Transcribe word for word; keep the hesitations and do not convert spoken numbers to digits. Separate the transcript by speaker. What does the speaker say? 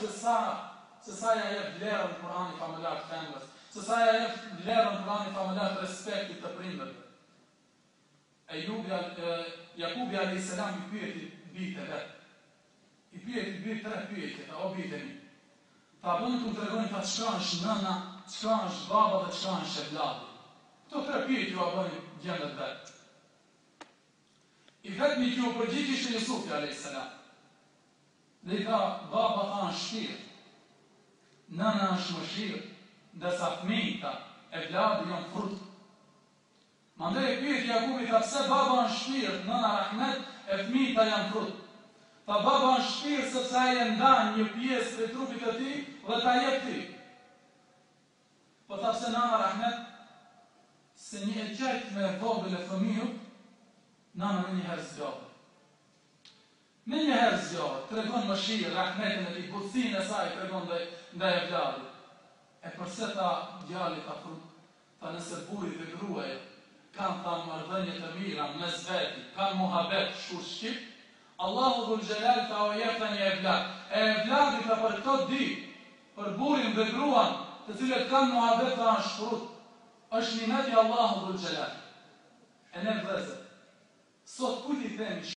Speaker 1: se sa, se sa ja jep vlerën Kur'ani familjar të femrës, se sa ja jep vlerën Kur'ani familjar të respektit të prindërve. Jakubi alayhis salam i pyeti bijtë e vetë. I pyeti bijtë tre pyetje, ta o bijtë mi. Ta bëni të më tregojnë ta çka është nëna, çka është baba dhe çka është shevladi. Këto tre pyetje ju a bëni gjendët vetë. I vetmi që u përgjigj ishte Jusufi alayhis salam. Dhe i tha, baba tha është shpirt, nëna është mëshirë, ndërsa fëmijëta e vladi janë frut. Mandej e pyet Jakubi, tha pse baba është shpirt, nëna rahmet, e fëmijëta janë frut. Tha baba është shpirt sepse ai e ndan një pjesë të trupit të tij dhe ta jep ti. Po tha pse nëna rahmet, se një e qajt me vogël e fëmijët, nëna me një herë zgjohet. Me një herë zgjohet, tregon mëshirë, rahmetin e tij, butësinë e saj tregon ndaj e vladit. E përse ta djali ta frut, ta nëse burri dhe gruaja kanë tha marrëdhënie të mira mes vetit, kanë muhabet shkur shqip, Allahu dhul xhelal ta o jep tani e vlad. E vladi ka për këto di, për burrin dhe gruan, të cilët kanë muhabet ta në shkrut, është nimeti Allahu dhul xhelal. E ne vëzë, sot kujt i themi